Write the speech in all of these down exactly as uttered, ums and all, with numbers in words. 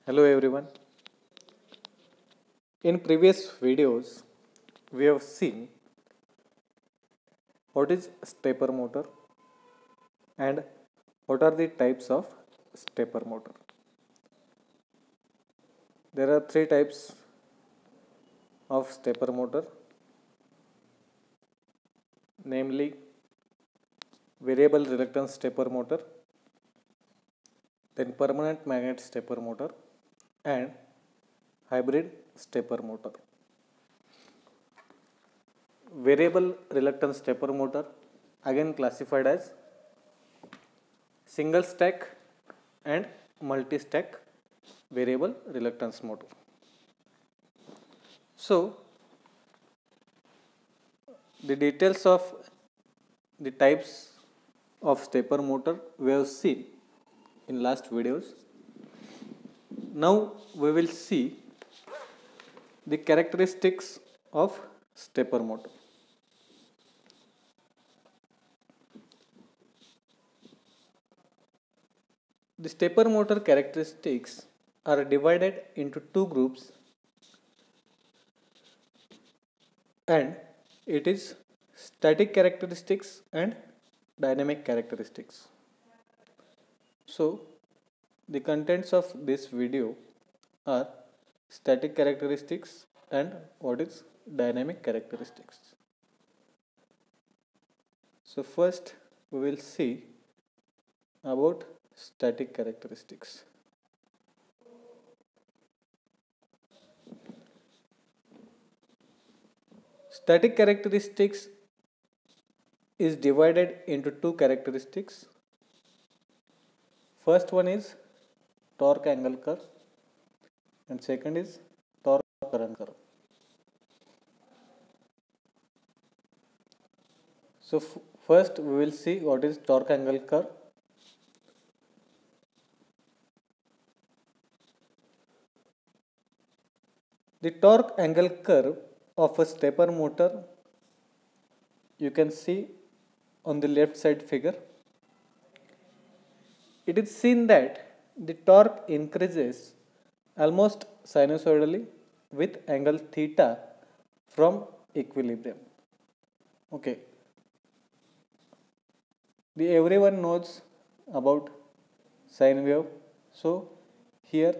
Hello everyone. In previous videos, we have seen what is stepper motor and what are the types of stepper motor. There are three types of stepper motor, namely variable reluctance stepper motor, then permanent magnet stepper motor, and hybrid stepper motor. Variable reluctance stepper motor, again classified as single stack and multi stack variable reluctance motor. So, the details of the types of stepper motor we have seen in last videos. Now we will see the characteristics of stepper motor. The stepper motor characteristics are divided into two groups, and it is static characteristics and dynamic characteristics. So the contents of this video are static characteristics and what is dynamic characteristics. So first we will see about static characteristics. Static characteristics is divided into two characteristics. First one is torque angle curve and second is torque current curve. So f- first we will see what is torque angle curve. The torque angle curve of a stepper motor you can see on the left side figure. It is seen that the torque increases almost sinusoidally with angle theta from equilibrium. Okay. The everyone knows about sine wave. So here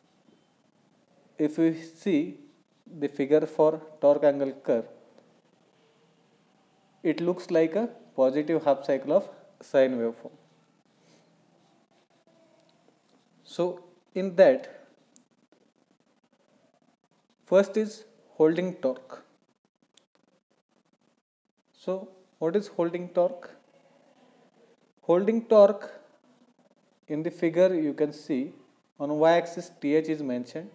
if we see the figure for torque angle curve, it looks like a positive half cycle of sine waveform. So in that, first is holding torque. So what is holding torque? Holding torque, in the figure you can see on y-axis Th is mentioned.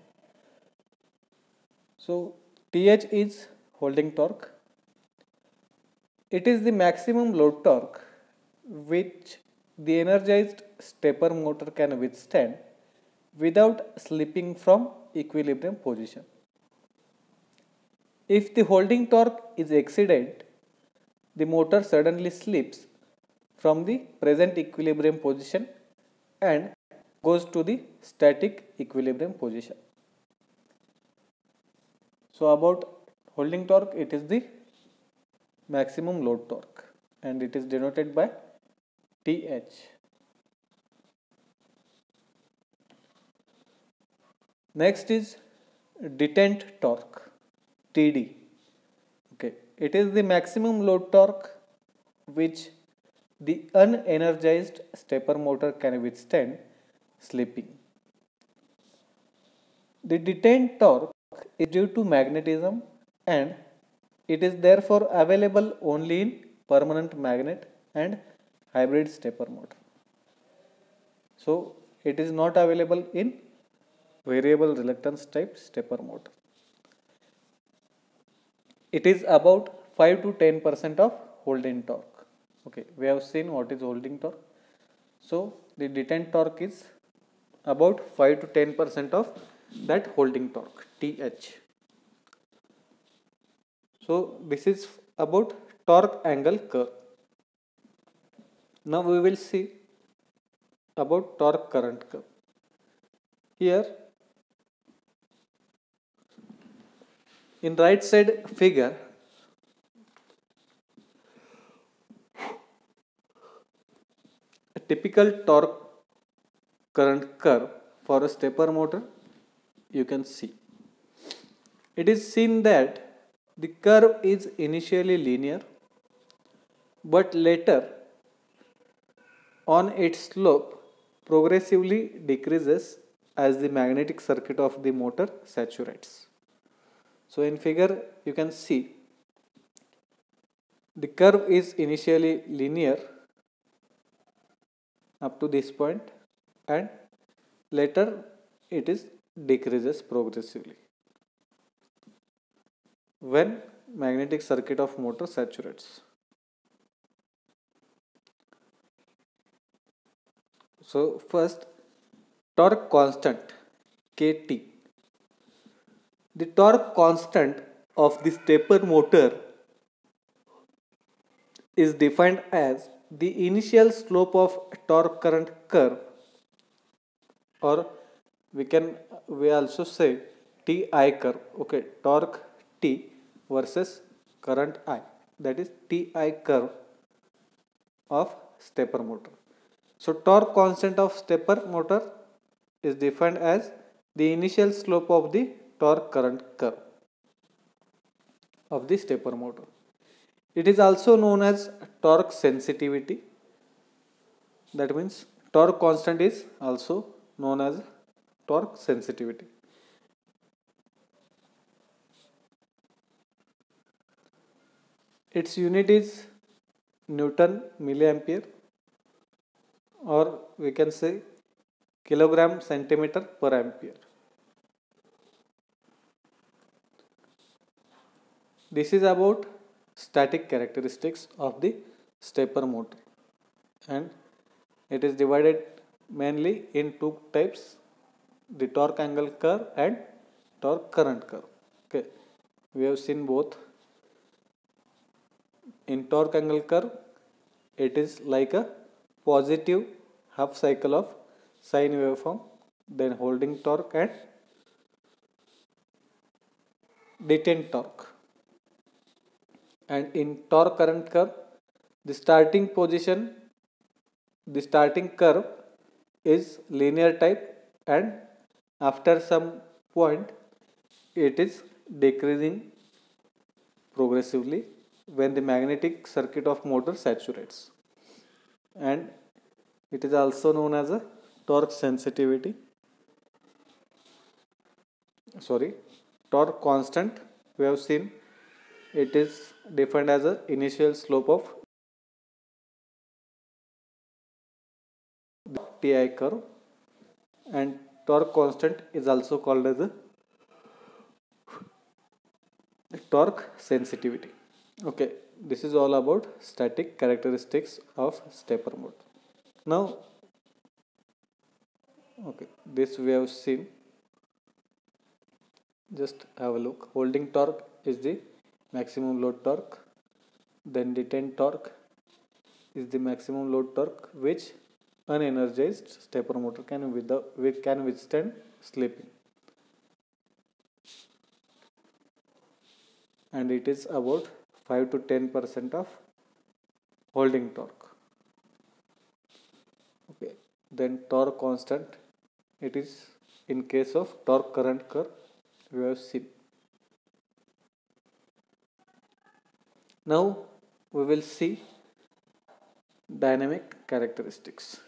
So Th is holding torque. It is the maximum load torque which the energized stepper motor can withstand without slipping from equilibrium position. If the holding torque is exceeded, the motor suddenly slips from the present equilibrium position and goes to the static equilibrium position. So about holding torque, it is the maximum load torque and it is denoted by T H. Next is detent torque, T D. Okay, it is the maximum load torque which the unenergized stepper motor can withstand slipping. The detent torque is due to magnetism and it is therefore available only in permanent magnet and hybrid stepper motor. So it is not available in variable reluctance type stepper motor. It is about five to ten percent of holding torque. Okay, we have seen what is holding torque. So the detent torque is about five to ten percent of that holding torque, T H. So this is about torque angle curve. Now we will see about torque current curve. Here In right side figure, a typical torque current curve for a stepper motor you can see. It is seen that the curve is initially linear, but later on its slope progressively decreases as the magnetic circuit of the motor saturates. So in figure you can see the curve is initially linear up to this point and later it is decreases progressively when magnetic circuit of motor saturates. So first, torque constant K T. The torque constant of the stepper motor is defined as the initial slope of torque current curve, or we can we also say T I curve. Okay, torque T versus current I, that is T I curve of stepper motor. So torque constant of stepper motor is defined as the initial slope of the torque current curve of the stepper motor. It is also known as torque sensitivity. That means torque constant is also known as torque sensitivity. Its unit is Newton milliampere, or we can say kilogram centimeter per ampere. This is about static characteristics of the stepper motor, and it is divided mainly in two types, the torque angle curve and torque current curve. Okay, we have seen both. In torque angle curve, it is like a positive half cycle of sine waveform, then holding torque and detained torque. And in torque current curve, the starting position, the starting curve is linear type, and after some point it is decreasing progressively when the magnetic circuit of motor saturates, and it is also known as a torque sensitivity, sorry torque constant. We have seen it is defined as a initial slope of the T I curve, and torque constant is also called as a torque sensitivity. Okay, this is all about static characteristics of stepper motor. Now, okay, this we have seen. Just have a look. Holding torque is the maximum load torque. Then detained torque is the maximum load torque which unenergized stepper motor can with the can withstand slipping, and it is about five to ten percent of holding torque. Okay, then torque constant, it is in case of torque current curve we have seen. Now we will see dynamic characteristics.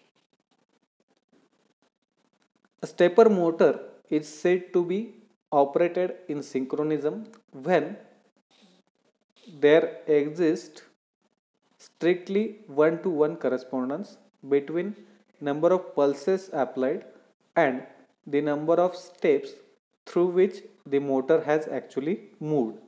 A stepper motor is said to be operated in synchronism when there exists strictly one to one correspondence between number of pulses applied and the number of steps through which the motor has actually moved.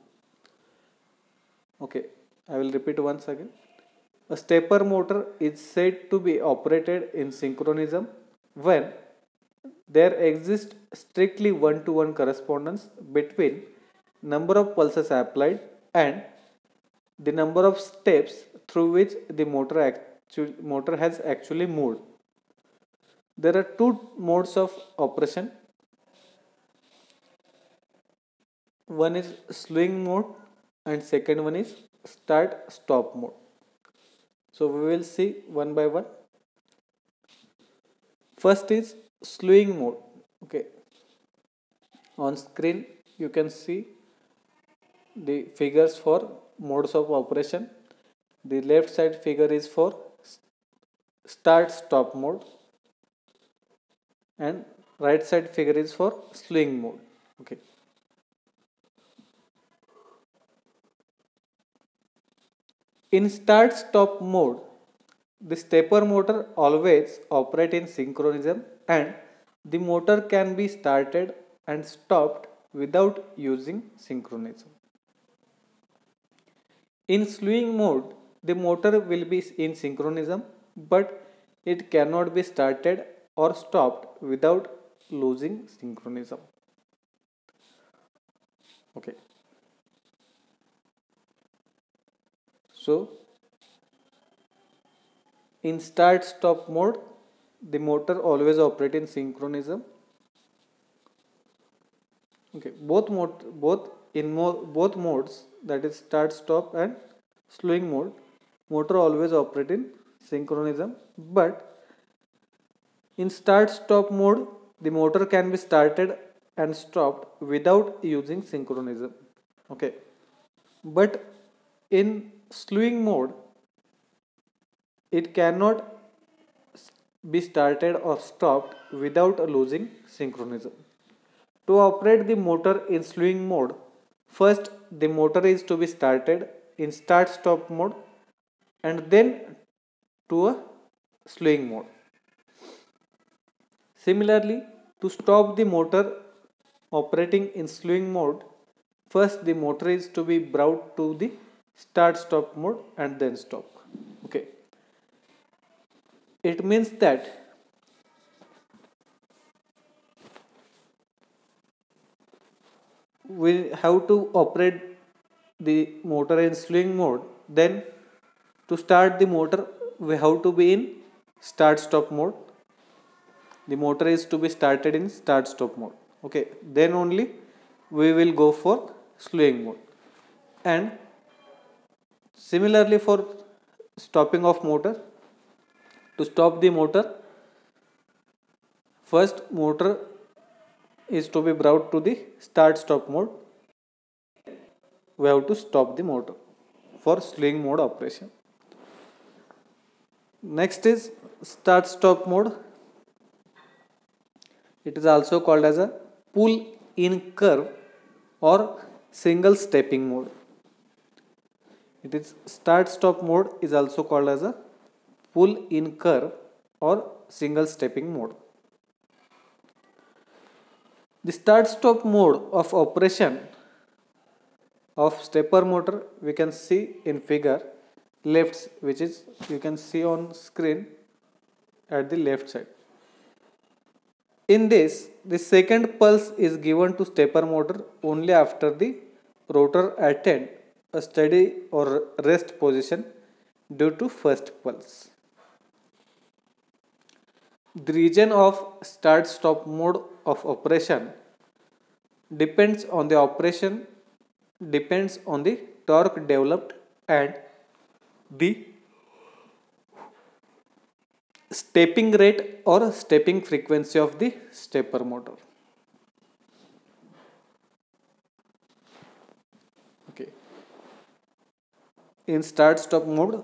Okay, I will repeat once again. A stepper motor is said to be operated in synchronism when there exists strictly one to one correspondence between number of pulses applied and the number of steps through which the motor, actu motor has actually moved. There are two modes of operation. one is slewing mode and second one is start stop mode. So we will see one by one. First is slewing mode. Okay, on screen you can see the figures for modes of operation. The left side figure is for start stop mode and right side figure is for slewing mode. Okay, in start stop mode the stepper motor always operate in synchronism and the motor can be started and stopped without using synchronism. In slewing mode the motor will be in synchronism but it cannot be started or stopped without losing synchronism. Okay, so in start stop mode the motor always operate in synchronism. Okay, both mode both in mo both modes, that is start stop and slewing mode, motor always operate in synchronism, but in start stop mode the motor can be started and stopped without using synchronism. Okay, but in slewing mode it cannot be started or stopped without losing synchronism. To operate the motor in slewing mode, first the motor is to be started in start stop mode and then to a slewing mode. Similarly, to stop the motor operating in slewing mode, first the motor is to be brought to the start stop mode and then stop. Okay, it means that we have to operate the motor in slewing mode. Then to start the motor we have to be in start stop mode. The motor is to be started in start stop mode. Okay, then only we will go for slewing mode. And similarly for stopping of motor, to stop the motor, first motor is to be brought to the start stop mode. We have to stop the motor for slewing mode operation. Next is start stop mode. It is also called as a pull in curve or single stepping mode. It is start stop mode is also called as a pull in curve or single stepping mode. The start stop mode of operation of stepper motor we can see in figure left, which is you can see on screen at the left side. In this, the second pulse is given to stepper motor only after the rotor attained a steady or rest position due to first pulse. The region of start stop mode of operation depends on the operation depends on the torque developed and the stepping rate or stepping frequency of the stepper motor. Okay, in start stop mode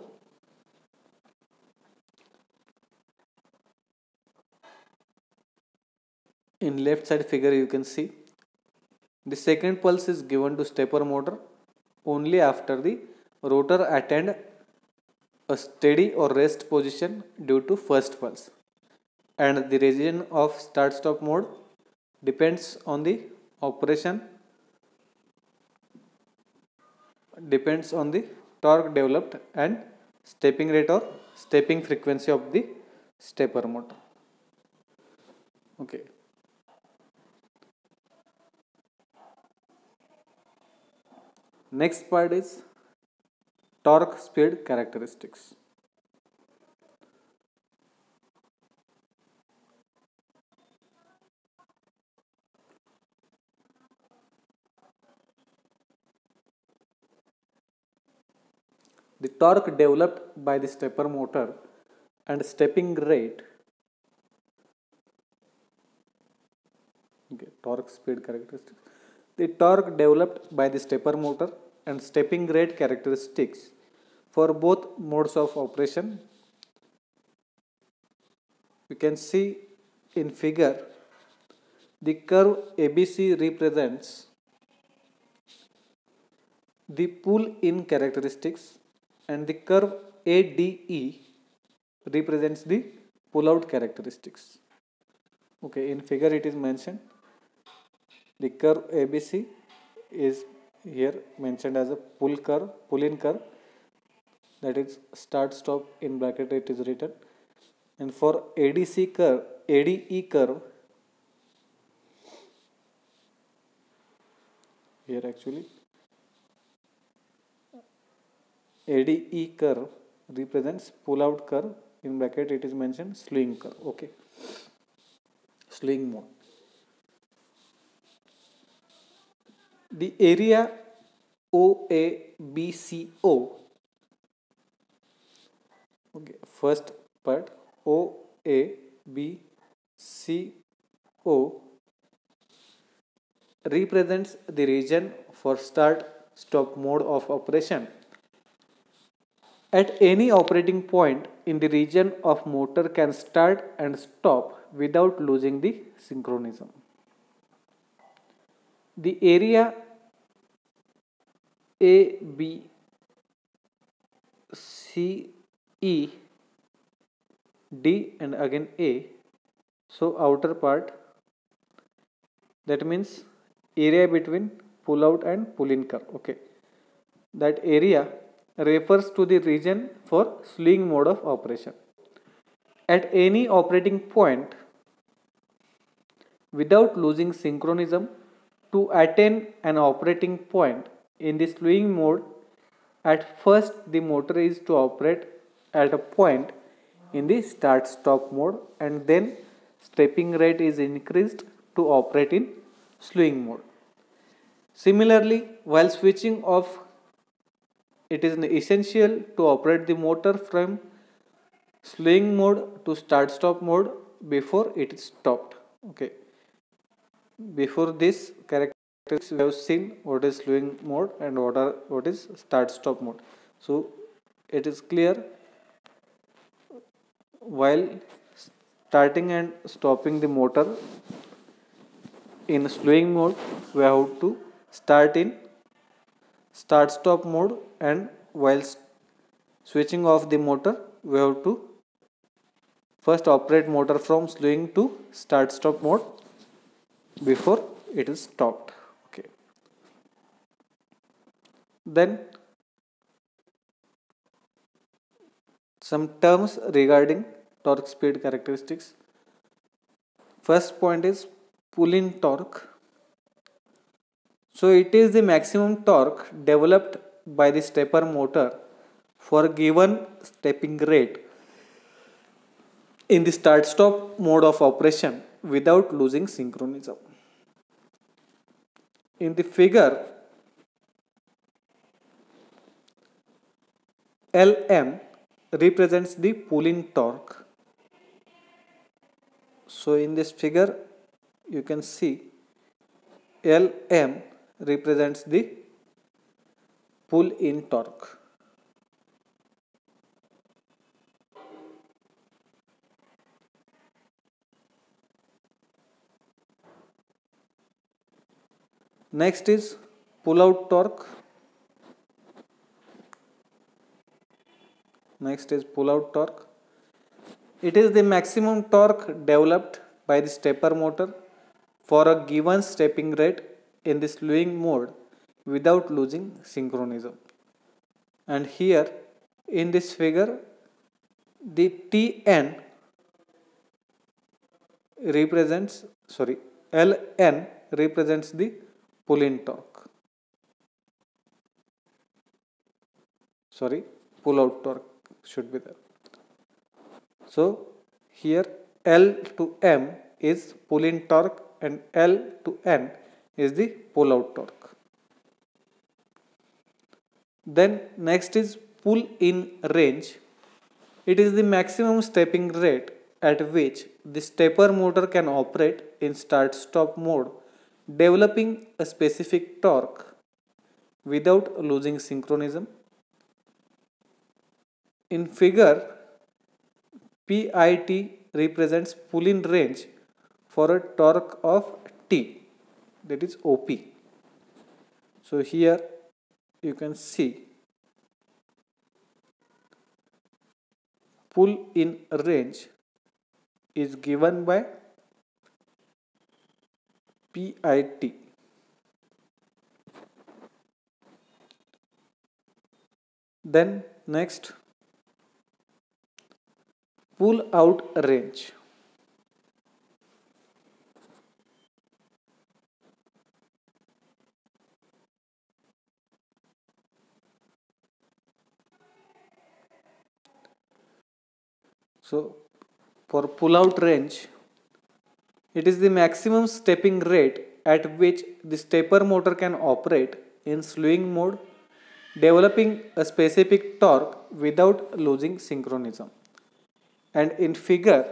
in left side figure you can see the second pulse is given to stepper motor only after the rotor attained a steady or rest position due to first pulse, and the region of start stop mode depends on the operation depends on the torque developed and stepping rate or stepping frequency of the stepper motor. Okay, next part is torque speed characteristics. The torque developed by the stepper motor and stepping rate, okay, torque speed characteristics. The torque developed by the stepper motor and stepping rate characteristics for both modes of operation. You can see in figure the curve A B C represents the pull-in characteristics and the curve A D E represents the pull-out characteristics. Okay, in figure it is mentioned the curve A B C is here mentioned as a pull curve, pull-in curve, that is start stop in bracket it is written, and for A D C curve, A D E curve, here actually A D E curve represents pull out curve, in bracket it is mentioned slewing curve. Okay, slewing mode. The area O A B C O, okay, first part O A B C O represents the region for start stop mode of operation. At any operating point in the region of motor can start and stop without losing the synchronism. The area A, B, C, E, D and again A, so outer part, that means area between pull out and pull in curve. Okay, that area refers to the region for slewing mode of operation. At any operating point without losing synchronism, to attain an operating point in the slewing mode, at first the motor is to operate at a point in the start stop mode and then stepping rate is increased to operate in slewing mode. Similarly, while switching off, it is essential to operate the motor from slewing mode to start stop mode before it is stopped. Okay, before this characteristics we have seen what is slewing mode and what are what is start stop mode. So it is clear, while starting and stopping the motor in slewing mode, we have to start in start stop mode, and while switching off the motor we have to first operate motor from slewing to start stop mode before it is stopped. Okay, then some terms regarding torque speed characteristics. First point is pull-in torque. So it is the maximum torque developed by the stepper motor for given stepping rate in the start stop mode of operation without losing synchronism. In the figure, L M represents the pull-in torque. So in this figure you can see L M represents the pull-in torque. Next is pull-out torque. Next is pull-out torque. It is the maximum torque developed by the stepper motor for a given stepping rate in the slewing mode without losing synchronism. And here in this figure, the T N represents, sorry, L N represents the pull-in torque. Sorry, pull-out torque should be there. So here L to M is pull-in torque and L to N is the pull-out torque. Then next is pull in range, it is the maximum stepping rate at which the stepper motor can operate in start-stop mode, developing a specific torque without losing synchronism. In figure, P I T represents pull-in range for a torque of T, that is O P. So here you can see pull-in range is given by P I T. Then next, pull out range. So for pull out range, it is the maximum stepping rate at which the stepper motor can operate in slewing mode, developing a specific torque without losing synchronism. And in figure,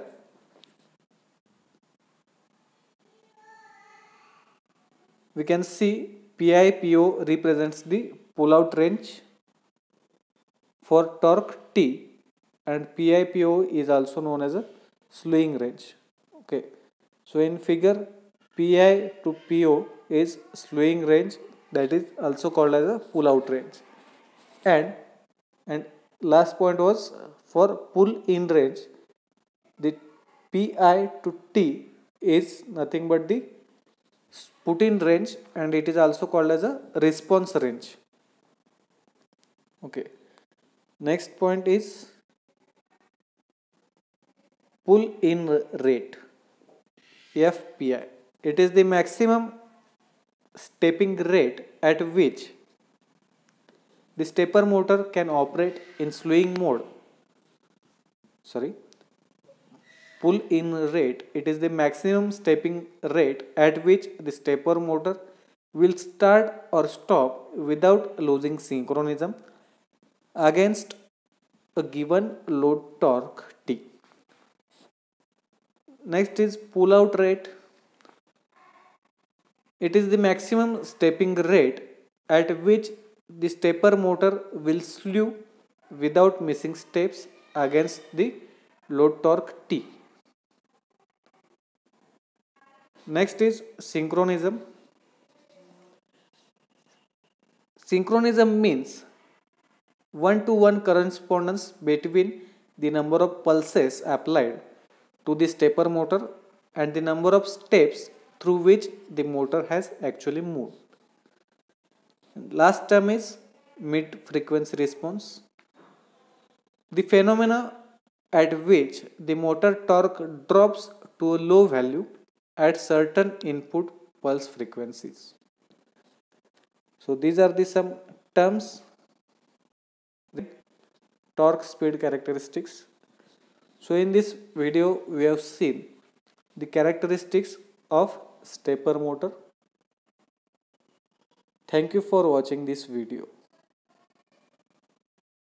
we can see P I P O represents the pull out range for torque T, and P I P O is also known as a slewing range. Okay, so in figure, P I to P O is slewing range, that is also called as a pull out range. And and last point was for pull in range, the P I to T is nothing but the put in range, and it is also called as a response range. Okay, next point is pull in rate, F P I. It is the maximum stepping rate at which the stepper motor can operate in slewing mode. Sorry, pull in rate, it is the maximum stepping rate at which the stepper motor will start or stop without losing synchronism against a given load torque T. Next is pull out rate. It is the maximum stepping rate at which the stepper motor will slew without missing steps against the load torque T. Next is synchronism. Synchronism means one-to-one correspondence between the number of pulses applied to the stepper motor and the number of steps through which the motor has actually moved. And last term is mid-frequency response. The phenomena at which the motor torque drops to a low value at certain input pulse frequencies. So these are the some terms, the torque speed characteristics. So in this video we have seen the characteristics of stepper motor. Thank you for watching this video.